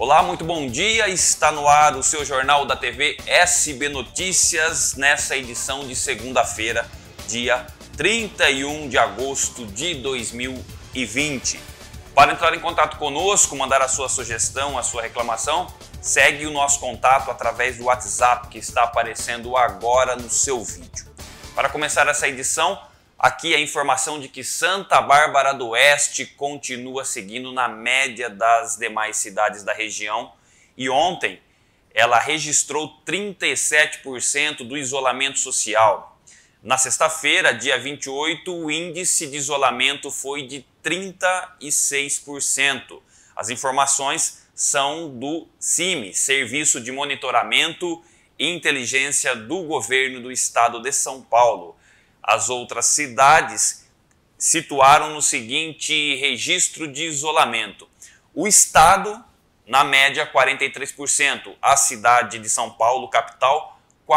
Olá, muito bom dia. Está no ar o seu jornal da TV SB Notícias nessa edição de segunda-feira, dia 31 de agosto de 2020. Para entrar em contato conosco, mandar a sua sugestão, a sua reclamação, segue o nosso contato através do WhatsApp que está aparecendo agora no seu vídeo. Para começar essa edição, aqui a informação de que Santa Bárbara do Oeste continua seguindo na média das demais cidades da região e ontem ela registrou 37% do isolamento social. Na sexta-feira, dia 28, o índice de isolamento foi de 36%. As informações são do CIMI, Serviço de Monitoramento e Inteligência do Governo do Estado de São Paulo. As outras cidades situaram no seguinte registro de isolamento. O estado, na média, 43%. A cidade de São Paulo, capital,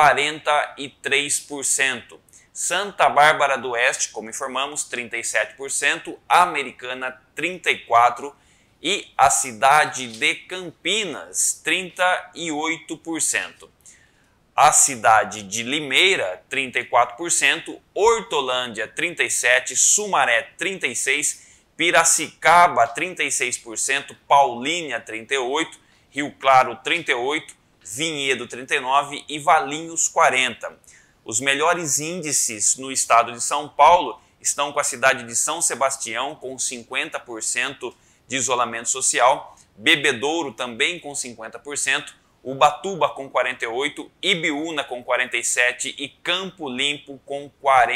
43%. Santa Bárbara do Oeste, como informamos, 37%. Americana, 34%. E a cidade de Campinas, 38%. A cidade de Limeira, 34%, Hortolândia, 37%, Sumaré, 36%, Piracicaba, 36%, Paulínia, 38%, Rio Claro, 38%, Vinhedo, 39% e Valinhos, 40%. Os melhores índices no estado de São Paulo estão com a cidade de São Sebastião, com 50% de isolamento social, Bebedouro também com 50%, Ubatuba com 48%, Ibiúna com 47% e Campo Limpo com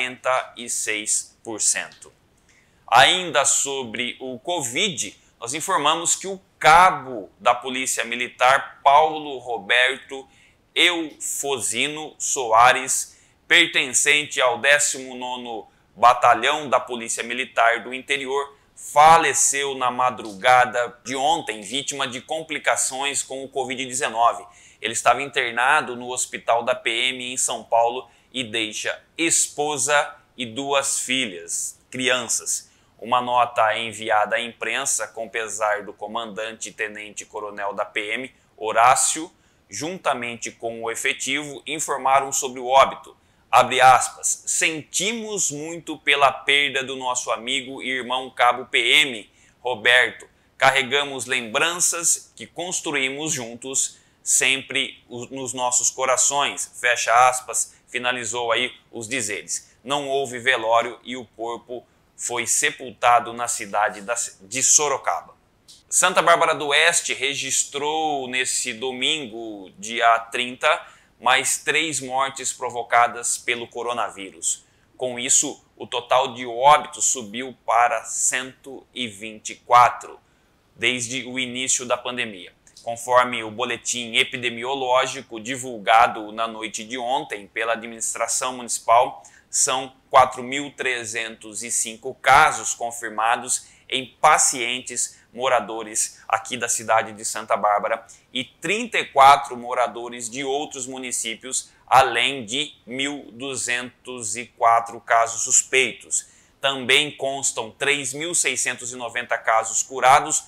46%. Ainda sobre o Covid, nós informamos que o cabo da Polícia Militar, Paulo Roberto Eufosino Soares, pertencente ao 19º Batalhão da Polícia Militar do Interior, faleceu na madrugada de ontem, vítima de complicações com o Covid-19. Ele estava internado no hospital da PM em São Paulo e deixa esposa e 2 filhas, crianças. Uma nota enviada à imprensa com pesar do comandante e tenente-coronel da PM, Horácio, juntamente com o efetivo, informaram sobre o óbito. Abre aspas, sentimos muito pela perda do nosso amigo e irmão cabo PM, Roberto. Carregamos lembranças que construímos juntos, sempre nos nossos corações. Fecha aspas, finalizou aí os dizeres. Não houve velório e o corpo foi sepultado na cidade de Sorocaba. Santa Bárbara do Oeste registrou nesse domingo, dia 30, mais 3 mortes provocadas pelo coronavírus. Com isso, o total de óbitos subiu para 124 desde o início da pandemia. Conforme o boletim epidemiológico divulgado na noite de ontem pela administração municipal, são 4.305 casos confirmados em pacientes moradores aqui da cidade de Santa Bárbara e 34 moradores de outros municípios, além de 1.204 casos suspeitos. Também constam 3.690 casos curados,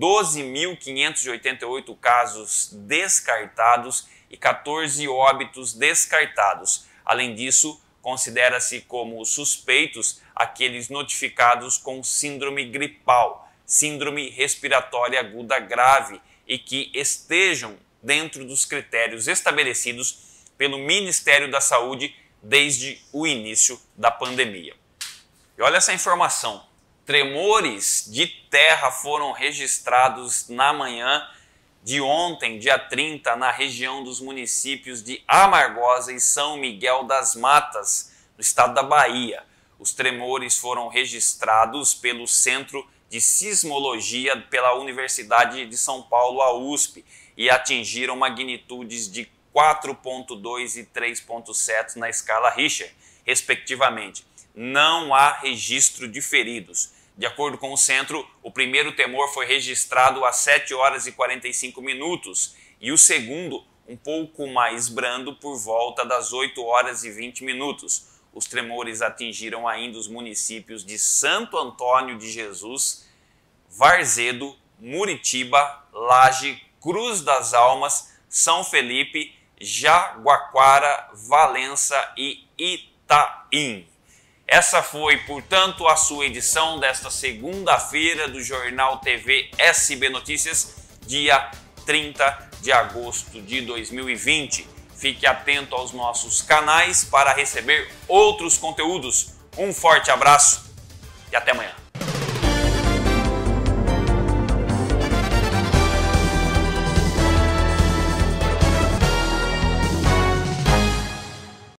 12.588 casos descartados e 14 óbitos descartados. Além disso, considera-se como suspeitos aqueles notificados com síndrome gripal, síndrome respiratória aguda grave e que estejam dentro dos critérios estabelecidos pelo Ministério da Saúde desde o início da pandemia. E olha essa informação, tremores de terra foram registrados na manhã de ontem, dia 30, na região dos municípios de Amargosa e São Miguel das Matas, no estado da Bahia. Os tremores foram registrados pelo Centro de Sismologia pela Universidade de São Paulo, a USP, e atingiram magnitudes de 4.2 e 3.7 na escala Richter, respectivamente. Não há registro de feridos. De acordo com o centro, o primeiro tremor foi registrado às 7 horas e 45 minutos e o segundo, um pouco mais brando, por volta das 8 horas e 20 minutos. Os tremores atingiram ainda os municípios de Santo Antônio de Jesus, Varzedo, Muritiba, Laje, Cruz das Almas, São Felipe, Jaguaquara, Valença e Itaim. Essa foi, portanto, a sua edição desta segunda-feira do Jornal TV SB Notícias, dia 30 de agosto de 2020. Fique atento aos nossos canais para receber outros conteúdos. Um forte abraço e até amanhã.